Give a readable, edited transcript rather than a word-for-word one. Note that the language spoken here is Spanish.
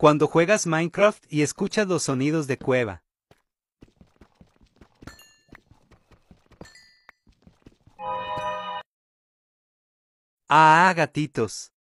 Cuando juegas Minecraft y escuchas los sonidos de cueva. Ah, gatitos.